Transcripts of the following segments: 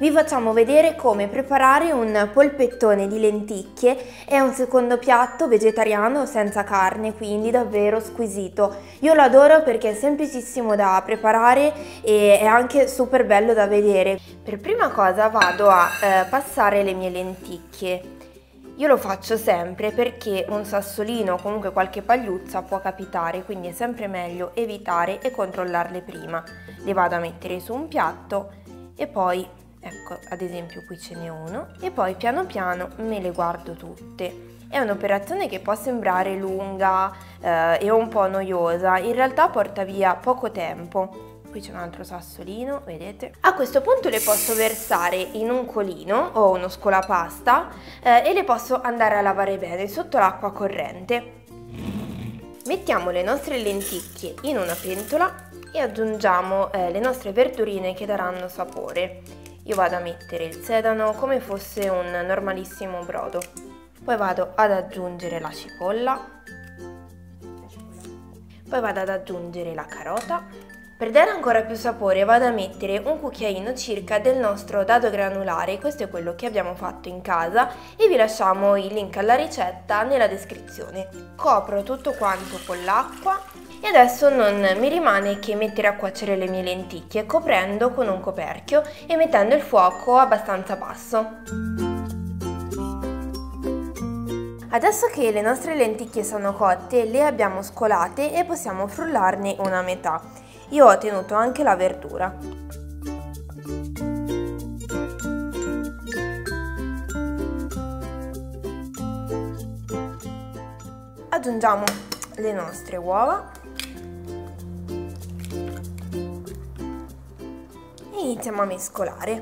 vi facciamo vedere come preparare un polpettone di lenticchie. È un secondo piatto vegetariano senza carne, quindi davvero squisito. Io lo adoro perché è semplicissimo da preparare e è anche super bello da vedere. Per prima cosa vado a passare le mie lenticchie. Io lo faccio sempre perché un sassolino o comunque qualche pagliuzza può capitare, quindi è sempre meglio evitare e controllarle prima. Le vado a mettere su un piatto e poi, ecco, ad esempio qui ce n'è uno, e poi piano piano me le guardo tutte. È un'operazione che può sembrare lunga e un po' noiosa, in realtà porta via poco tempo. Qui c'è un altro sassolino, vedete? A questo punto le posso versare in un colino o uno scolapasta e le posso andare a lavare bene sotto l'acqua corrente. Mettiamo le nostre lenticchie in una pentola e aggiungiamo le nostre verdurine che daranno sapore. Io vado a mettere il sedano come fosse un normalissimo brodo. Poi vado ad aggiungere la cipolla. Poi vado ad aggiungere la carota. Per dare ancora più sapore vado a mettere un cucchiaino circa del nostro dado granulare, questo è quello che abbiamo fatto in casa e vi lasciamo il link alla ricetta nella descrizione. Copro tutto quanto con l'acqua e adesso non mi rimane che mettere a cuocere le mie lenticchie coprendo con un coperchio e mettendo il fuoco abbastanza basso. Adesso che le nostre lenticchie sono cotte, le abbiamo scolate e possiamo frullarne una metà. Io ho tenuto anche la verdura. Aggiungiamo le nostre uova e iniziamo a mescolare.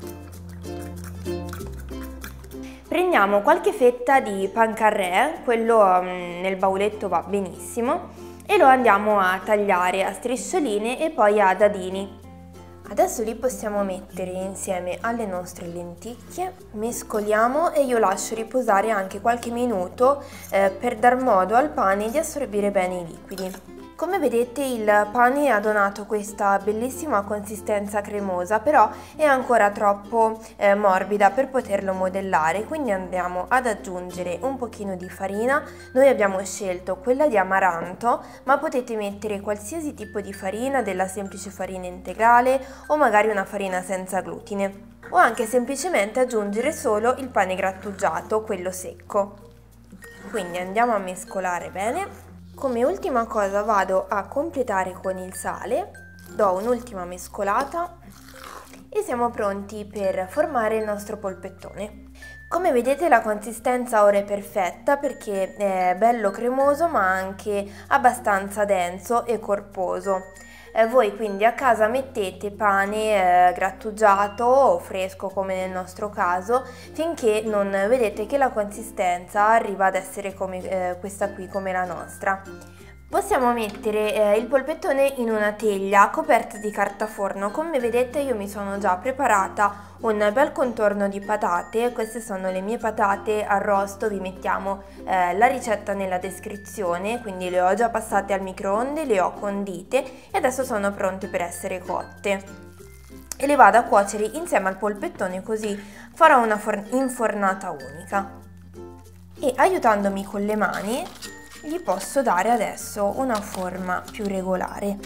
Prendiamo qualche fetta di pancarré, quello nel bauletto va benissimo, e lo andiamo a tagliare a striscioline e poi a dadini. Adesso li possiamo mettere insieme alle nostre lenticchie, mescoliamo e io lascio riposare anche qualche minuto per dar modo al pane di assorbire bene i liquidi. Come vedete il pane ha donato questa bellissima consistenza cremosa, però è ancora troppo morbida per poterlo modellare, quindi andiamo ad aggiungere un pochino di farina. Noi abbiamo scelto quella di amaranto, ma potete mettere qualsiasi tipo di farina, della semplice farina integrale o magari una farina senza glutine, o anche semplicemente aggiungere solo il pane grattugiato, quello secco. Quindi andiamo a mescolare bene. Come ultima cosa vado a completare con il sale, do un'ultima mescolata e siamo pronti per formare il nostro polpettone. Come vedete la consistenza ora è perfetta perché è bello cremoso ma anche abbastanza denso e corposo. Voi quindi a casa mettete pane grattugiato o fresco come nel nostro caso finché non vedete che la consistenza arriva ad essere come questa qui, come la nostra. Possiamo mettere il polpettone in una teglia coperta di carta forno. Come vedete io mi sono già preparata un bel contorno di patate. Queste sono le mie patate arrosto, vi mettiamo la ricetta nella descrizione, quindi le ho già passate al microonde, le ho condite e adesso sono pronte per essere cotte. E le vado a cuocere insieme al polpettone, così farò una infornata unica. E aiutandomi con le mani gli posso dare adesso una forma più regolare.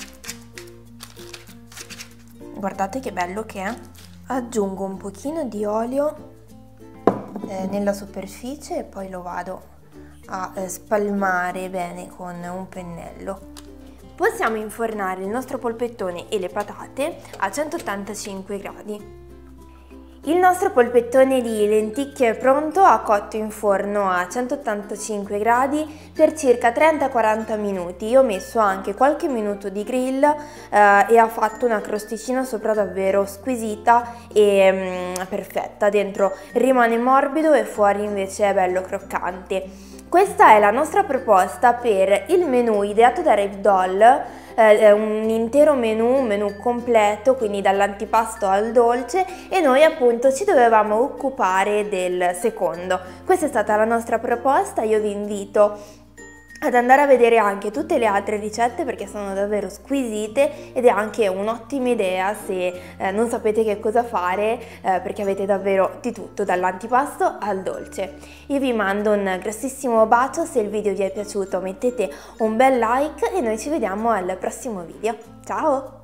Guardate che bello che è. Aggiungo un pochino di olio nella superficie e poi lo vado a spalmare bene con un pennello. Possiamo infornare il nostro polpettone e le patate a 185 gradi. Il nostro polpettone di lenticchie è pronto, ha cotto in forno a 185 gradi per circa 30-40 minuti. Io ho messo anche qualche minuto di grill e ha fatto una crosticina sopra davvero squisita e perfetta. Dentro rimane morbido e fuori invece è bello croccante. Questa è la nostra proposta per il menù ideato da Rave Doll. Un intero menù, un menù completo, quindi dall'antipasto al dolce, e noi appunto ci dovevamo occupare del secondo. Questa è stata la nostra proposta, io vi invito ad andare a vedere anche tutte le altre ricette perché sono davvero squisite ed è anche un'ottima idea se non sapete che cosa fare perché avete davvero di tutto dall'antipasto al dolce. Io vi mando un grossissimo bacio, se il video vi è piaciuto mettete un bel like e noi ci vediamo al prossimo video. Ciao!